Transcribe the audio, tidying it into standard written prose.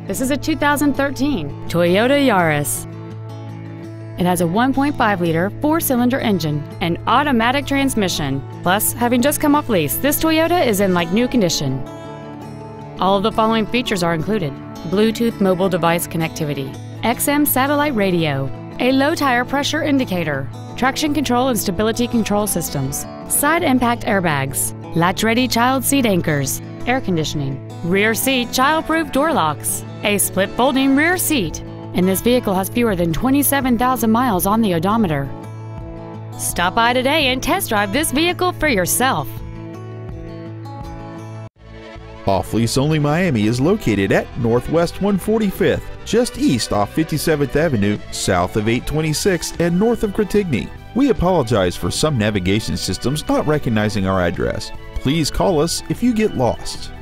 This is a 2013 Toyota Yaris. It has a 1.5-liter four-cylinder engine and automatic transmission. Plus, having just come off lease, this Toyota is in like new condition. All of the following features are included: Bluetooth mobile device connectivity, XM satellite radio, a low tire pressure indicator, traction control and stability control systems, side impact airbags, latch-ready child seat anchors, air conditioning, rear seat child-proof door locks, a split folding rear seat, and this vehicle has fewer than 27,000 miles on the odometer. Stop by today and test drive this vehicle for yourself. Off Lease Only Miami is located at Northwest 145th, just east off 57th Avenue, south of 826, and north of Cretigny. We apologize for some navigation systems not recognizing our address. Please call us if you get lost.